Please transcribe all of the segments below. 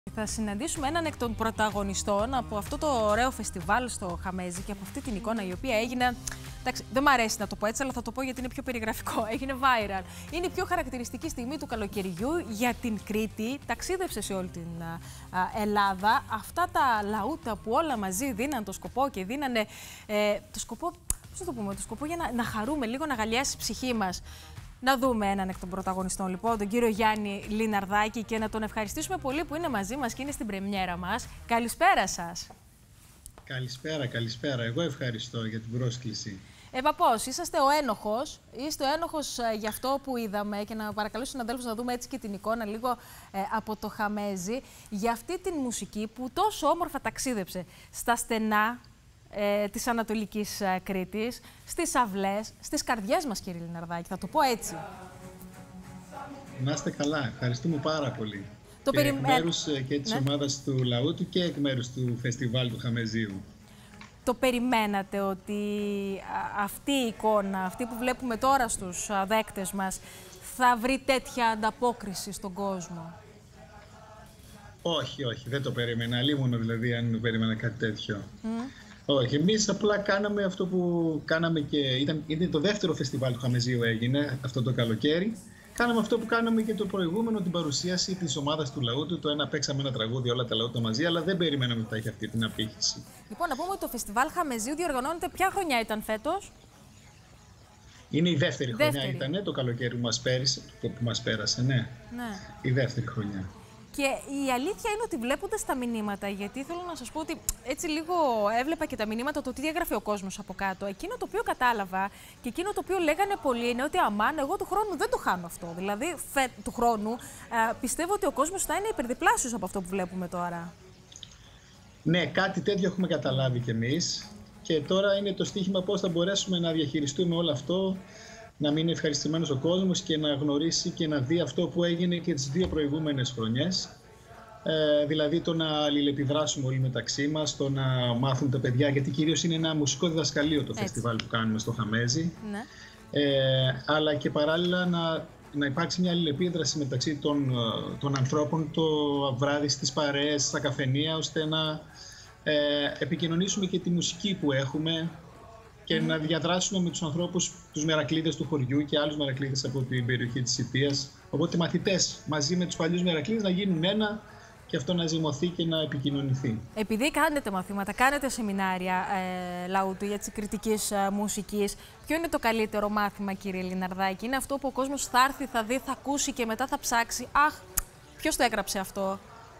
Θα συναντήσουμε έναν εκ των πρωταγωνιστών από αυτό το ωραίο φεστιβάλ στο Χαμέζι και από αυτή την εικόνα η οποία έγινε. Εντάξει, δεν μ' αρέσει να το πω έτσι, αλλά θα το πω γιατί είναι πιο περιγραφικό. Έγινε viral. Είναι η πιο χαρακτηριστική στιγμή του καλοκαιριού για την Κρήτη. Ταξίδευσε σε όλη την Ελλάδα. Αυτά τα λαούτα που όλα μαζί δίναν το σκοπό και δίνανε το σκοπό. Πώς θα το πούμε, το σκοπό για να χαρούμε λίγο, να γαλιάσει η ψυχή μας. Να δούμε έναν εκ των πρωταγωνιστών, λοιπόν, τον κύριο Γιάννη Λιναρδάκη, και να τον ευχαριστήσουμε πολύ που είναι μαζί μας και είναι στην πρεμιέρα μας. Καλησπέρα σας. Καλησπέρα. Εγώ ευχαριστώ για την πρόσκληση. Πώς, είσαστε ο ένοχος. Είστε ο ένοχος για αυτό που είδαμε, και να παρακαλώ στους συναδέλφους να δούμε έτσι και την εικόνα λίγο από το Χαμέζι, για αυτή την μουσική που τόσο όμορφα ταξίδεψε στα στενά της Ανατολικής Κρήτης, στις αυλές, στις καρδιές μας, κύριε Λιναρδάκη, θα το πω έτσι. Να είστε καλά, ευχαριστούμε πάρα πολύ. Εκ μέρους και της ομάδας του λαού του και εκ μέρους του φεστιβάλ του Χαμεζίου. Το περιμένατε ότι αυτή η εικόνα, αυτή που βλέπουμε τώρα στους δέκτες μας, θα βρει τέτοια ανταπόκριση στον κόσμο? Όχι, δεν το περίμενα. Αλλήμωνο δηλαδή αν περίμενα κάτι τέτοιο. Όχι, εμείς απλά κάναμε αυτό που κάναμε και ήταν το δεύτερο φεστιβάλ του Χαμεζίου έγινε αυτό το καλοκαίρι. Κάναμε αυτό που κάναμε και το προηγούμενο, την παρουσίαση της ομάδας του λαού του. Το ένα παίξαμε ένα τραγούδι, όλα τα λαούτα μαζί, αλλά δεν περιμέναμε ότι θα έχει αυτή την απήχηση. Λοιπόν, να πούμε ότι το φεστιβάλ Χαμεζίου διοργανώνεται. Ποια χρονιά ήταν φέτος? Είναι η δεύτερη χρονιά, ήταν το καλοκαίρι που μας πέρασε, ναι. Η δεύτερη χρονιά. Και η αλήθεια είναι ότι βλέποντας τα μηνύματα, γιατί θέλω να σας πω ότι έτσι λίγο έβλεπα και τα μηνύματα, το τι έγραφε ο κόσμος από κάτω. Εκείνο το οποίο κατάλαβα και εκείνο το οποίο λέγανε πολλοί είναι ότι αμάν, εγώ του χρόνου δεν το χάνω αυτό. Δηλαδή, του χρόνου πιστεύω ότι ο κόσμος θα είναι υπερδιπλάσιος από αυτό που βλέπουμε τώρα. Ναι, κάτι τέτοιο έχουμε καταλάβει κι εμείς. Και τώρα είναι το στοίχημα πώς θα μπορέσουμε να διαχειριστούμε όλο αυτό, να μείνει ευχαριστημένος ο κόσμος και να γνωρίσει και να δει αυτό που έγινε και τις δύο προηγούμενες χρονιές. Δηλαδή το να αλληλεπιδράσουμε όλοι μεταξύ μας, το να μάθουν τα παιδιά, γιατί κυρίως είναι ένα μουσικό διδασκαλείο το φεστιβάλ που κάνουμε στο Χαμέζι. Ναι. Αλλά και παράλληλα να υπάρξει μια αλληλεπίδραση μεταξύ των ανθρώπων το βράδυ στις παρέες, στα καφενεία, ώστε να επικοινωνήσουμε και τη μουσική που έχουμε και να διαδράσουμε με τους ανθρώπους, τους μερακλείδες του χωριού και άλλους μερακλείδες από την περιοχή της Ιππίας. Οπότε μαθητές μαζί με τους παλιούς μερακλείδες να γίνουν ένα και αυτό να ζυμωθεί και να επικοινωνηθεί. Επειδή κάνετε μαθήματα, κάνετε σεμινάρια λαού του, έτσι, κριτικής μουσικής, ποιο είναι το καλύτερο μάθημα, κύριε Λιναρδάκη? Είναι αυτό που ο κόσμος θα έρθει, θα δει, θα ακούσει και μετά θα ψάξει. Αχ, ποιος το έγραψε αυτό?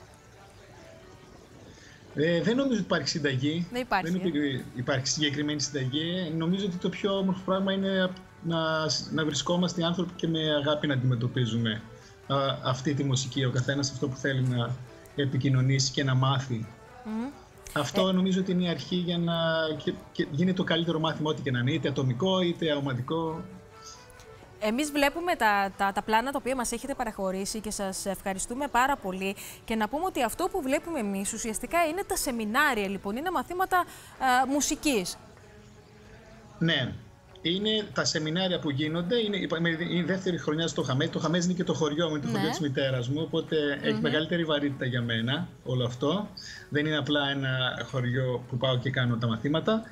Δεν νομίζω ότι υπάρχει συνταγή. Δεν υπάρχει συγκεκριμένη συνταγή. Νομίζω ότι το πιο όμορφο πράγμα είναι να βρισκόμαστε οι άνθρωποι και με αγάπη να αντιμετωπίζουμε αυτή τη μουσική. Ο καθένας αυτό που θέλει να επικοινωνήσει και να μάθει. Αυτό νομίζω ότι είναι η αρχή για να γίνει το καλύτερο μάθημα, ό,τι και να είναι, είτε ατομικό είτε ομαδικό. Εμείς βλέπουμε τα πλάνα τα οποία μας έχετε παραχωρήσει και σας ευχαριστούμε πάρα πολύ. Και να πούμε ότι αυτό που βλέπουμε εμείς ουσιαστικά είναι τα σεμινάρια, λοιπόν, είναι μαθήματα μουσικής. Ναι, είναι τα σεμινάρια που γίνονται, είναι η δεύτερη χρονιά στο Χαμέζι. Το Χαμέζι είναι και το χωριό μου, είναι το χωριό της μητέρας μου, οπότε έχει μεγαλύτερη βαρύτητα για μένα όλο αυτό. Δεν είναι απλά ένα χωριό που πάω και κάνω τα μαθήματα.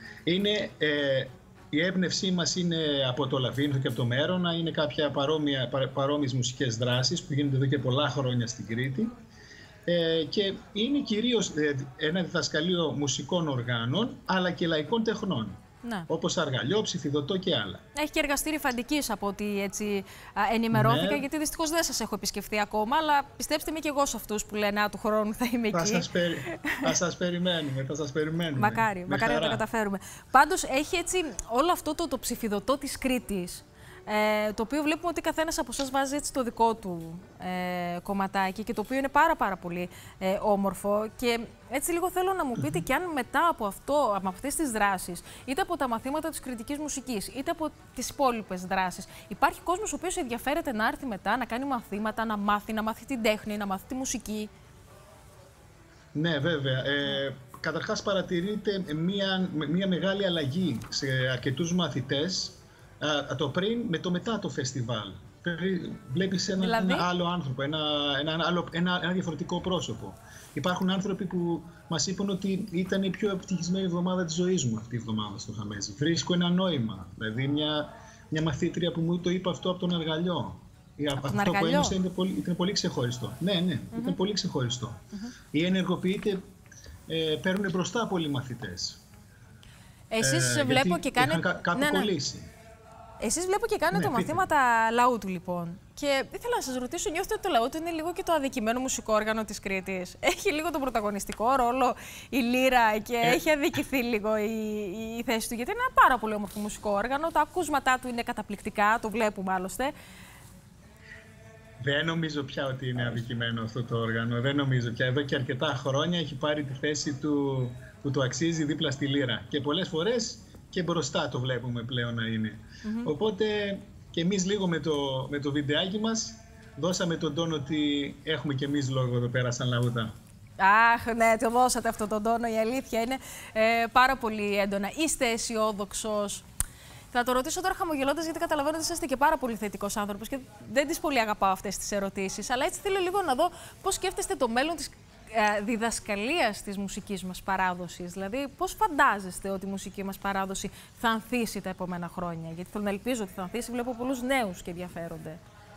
Η έμπνευσή μας είναι από το Λαβίνθο και από το Μέρονα, είναι κάποια παρόμοιες μουσικές δράσεις που γίνονται εδώ και πολλά χρόνια στην Κρήτη και είναι κυρίως ένα διδασκαλείο μουσικών οργάνων αλλά και λαϊκών τεχνών, όπως αργαλιό, ψηφιδωτό και άλλα. Έχει και εργαστήρι φαντικής από ό,τι έτσι ενημερώθηκα, γιατί δυστυχώς δεν σας έχω επισκεφθεί ακόμα, αλλά πιστέψτε με και εγώ σε αυτούς που λένε του χρόνου θα είμαι εκεί. Θα σας περιμένουμε, Μακάρι να τα καταφέρουμε. Πάντως έχει έτσι όλο αυτό το ψηφιδωτό της Κρήτης, το οποίο βλέπουμε ότι καθένας από εσάς βάζει έτσι το δικό του κομματάκι και το οποίο είναι πάρα πολύ όμορφο. Και έτσι λίγο θέλω να μου πείτε και αν μετά από αυτές τις δράσεις, είτε από τα μαθήματα της κριτικής μουσικής, είτε από τις υπόλοιπες δράσεις, υπάρχει κόσμος ο οποίος ενδιαφέρεται να έρθει μετά, να κάνει μαθήματα, να μάθει την τέχνη, να μάθει τη μουσική? Ναι, βέβαια. Καταρχάς παρατηρείται μια μεγάλη αλλαγή σε αρκετούς μαθητές το πριν με το μετά το φεστιβάλ. Βλέπεις ένα άλλο άνθρωπο, ένα διαφορετικό πρόσωπο. Υπάρχουν άνθρωποι που μας είπαν ότι ήταν η πιο ευτυχισμένη εβδομάδα της ζωής μου αυτή η εβδομάδα στο Χαμέζι. Βρίσκω ένα νόημα. Δηλαδή, μια μαθήτρια που μου το είπε αυτό από τον Αργαλιό. Αυτό που ένιωσα ήταν πολύ ξεχωριστό. Ναι, ήταν πολύ ξεχωριστό. Οι ενεργοποιείται παίρνουν μπροστά πολλοί μαθητές. Εσείς βλέπω και κάνετε... κολλήσει. Εσείς βλέπω και κάνετε μαθήματα λαούτου, λοιπόν. Και ήθελα να σας ρωτήσω, νιώθετε ότι το λαούτου είναι λίγο και το αδικημένο μουσικό όργανο της Κρήτης? Έχει λίγο τον πρωταγωνιστικό ρόλο η λύρα και έχει αδικηθεί λίγο η θέση του, γιατί είναι ένα πάρα πολύ όμορφο μουσικό όργανο. Τα ακούσματά του είναι καταπληκτικά, το βλέπουμε άλλωστε. Δεν νομίζω πια ότι είναι αδικημένο αυτό το όργανο. Δεν νομίζω πια. Εδώ και αρκετά χρόνια έχει πάρει τη θέση του που του αξίζει δίπλα στη λύρα. Και πολλές φορές και μπροστά το βλέπουμε πλέον να είναι. Οπότε και εμείς λίγο με το βιντεάκι μας δώσαμε τον τόνο ότι έχουμε και εμείς λόγο εδώ πέρα σαν λαούτα. Αχ, ναι, το δώσατε αυτό τον τόνο, η αλήθεια είναι πάρα πολύ έντονα. Είστε αισιόδοξος? Θα το ρωτήσω τώρα χαμογελώντας, γιατί καταλαβαίνω ότι είσαστε και πάρα πολύ θετικός άνθρωπος και δεν τις πολύ αγαπάω αυτές τις ερωτήσεις. Αλλά έτσι θέλω λίγο να δω πώς σκέφτεστε το μέλλον της διδασκαλίας της μουσικής μας παράδοσης. Δηλαδή, πώς φαντάζεστε ότι η μουσική μας παράδοση θα ανθίσει τα επόμενα χρόνια? Γιατί θέλω να ελπίζω ότι θα ανθίσει, βλέπω πολλούς νέους και ενδιαφέρονται.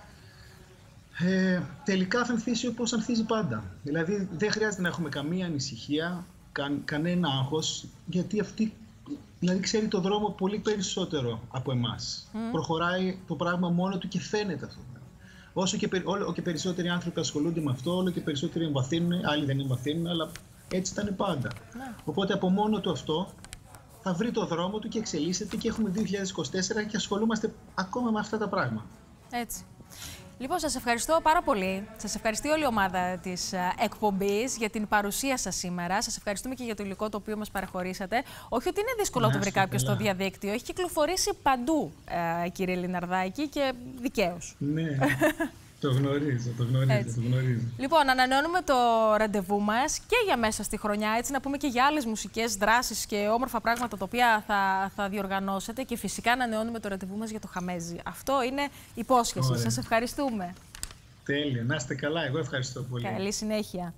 Τελικά θα ανθίσει όπως ανθίζει πάντα. Δηλαδή, δεν χρειάζεται να έχουμε καμία ανησυχία, κανένα άγχος, γιατί αυτή δηλαδή ξέρει το δρόμο πολύ περισσότερο από εμάς. Προχωράει το πράγμα μόνο του και φαίνεται αυτό. Όλο και περισσότεροι άνθρωποι ασχολούνται με αυτό, όλο και περισσότεροι εμβαθύνουν, άλλοι δεν εμβαθύνουν, αλλά έτσι ήταν πάντα. Οπότε από μόνο του αυτό θα βρει το δρόμο του και εξελίσσεται και έχουμε 2024 και ασχολούμαστε ακόμα με αυτά τα πράγματα. Έτσι. Λοιπόν, σας ευχαριστώ πάρα πολύ. Σας ευχαριστεί όλη η ομάδα της εκπομπής για την παρουσία σας σήμερα. Σας ευχαριστούμε και για το υλικό το οποίο μας παραχωρήσατε. Όχι ότι είναι δύσκολο να το βρει κάποιος στο διαδίκτυο. Έχει κυκλοφορήσει παντού, κύριε Λιναρδάκη, και δικαίως. Ναι. Το γνωρίζω. Λοιπόν, ανανεώνουμε το ραντεβού μας και για μέσα στη χρονιά, έτσι να πούμε και για άλλες μουσικές δράσεις και όμορφα πράγματα τα οποία θα διοργανώσετε, και φυσικά ανανεώνουμε το ραντεβού μας για το Χαμέζι. Αυτό είναι υπόσχεση. Σας ευχαριστούμε. Τέλεια. Να είστε καλά. Εγώ ευχαριστώ πολύ. Καλή συνέχεια.